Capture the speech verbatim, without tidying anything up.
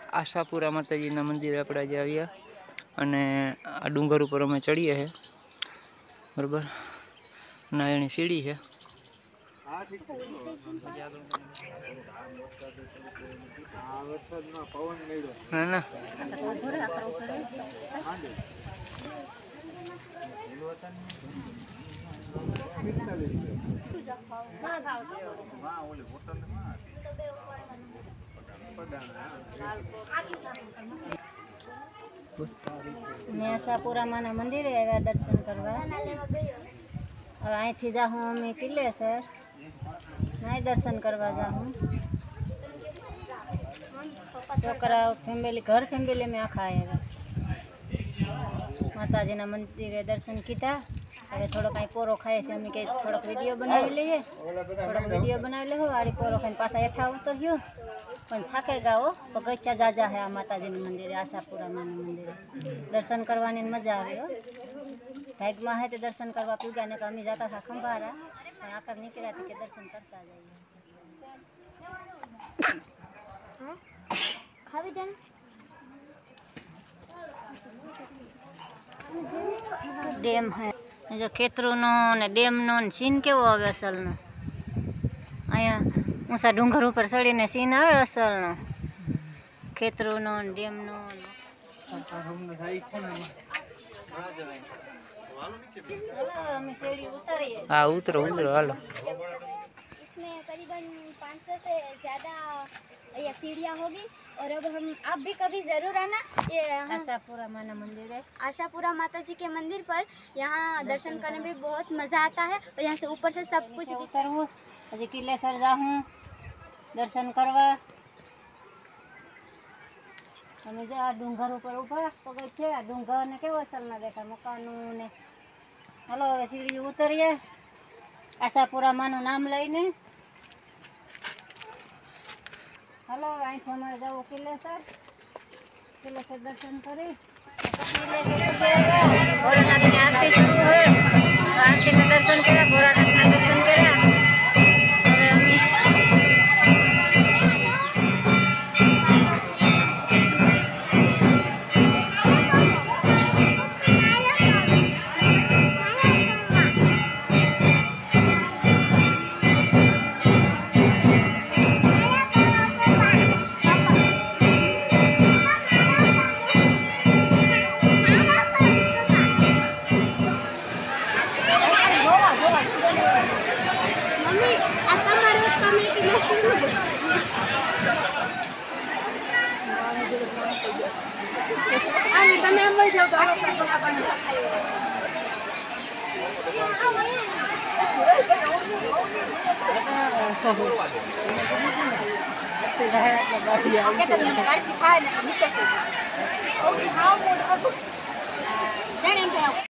આશાપુરા માતાજીના મંદિરે આપણે આજે આવ્યા અને આ ડુંગર ઉપર અમે ચડીએ છે બરાબર. નાયણી સીડી છે. ના ના मैं आशापुरा माना मंदिर आया दर्शन करवा. अब अँ थी जाऊँ अमे किले सर नहीं दर्शन करवा जाऊँ. छोकरा फैमिली घर फैमिली में आखा आएगा. माताजी ना मंदिर दर्शन किया. હવે થોડો કાંઈ પોરો ખાય છે. અમે કંઈ થોડોક વિડીયો બનાવી લઈએ. થોડોક વિડીયો બનાવી લેવો. આડી પોરો ખાઈને પાછા હેઠા ઉતર્યો પણ થાકે ગાઓ. પગથિયા જાજા હે આ માતાજીના મંદિરે, આશાપુરામાના મંદિરે દર્શન કરવાની મજા આવે. ભાગમાં હે તે દર્શન કરવા પૂગ્યા ને અમે જતા હતા ખંભારા પણ આકર નીકળ્યા કે દર્શન કરતા જઈએ. ખાવી જાય ડેમ હે जो खेतरू नो ने डेम नो सीन केवो आवे असल नो. अँ ऊँचा डूंगर पर चढ़ी ने सीन आवे असल नो खेतरू नो डेम नो. हाँ उतरो उतरो हालो. इसमें करीबन पाँच सौ से ज़्यादा ये सीढ़ियाँ होगी. और अब हम आप भी कभी ज़रूर आना. ये आशापुरा माना मंदिर है. आशापुरा माता जी के मंदिर पर यहाँ दर्शन करने में बहुत मज़ा आता है. और यहाँ से ऊपर से सब कुछ उतरवू हजी किले सर जाऊँ दर्शन करवा. અમે જો આ ડુંગર ઉપર ઉભા પગથિયે આ ડુંગર ને કેવો અસર ના દેખાય મકાનો ને. હાલો હવે સીડી ઉતરીએ આશાપુરા માનું નામ લઈને. હાલો અહીંથી અમારે જવું કિલ્લેસર. કિલ્લેસર દર્શન કરી ભોળાનાથની આરતી શરૂ હોય. આરતીના દર્શન કર્યા, ભોળાનાથના દર્શન કર્યા. હવે અમે તમે એમ લઈ જાઓ તો આપણે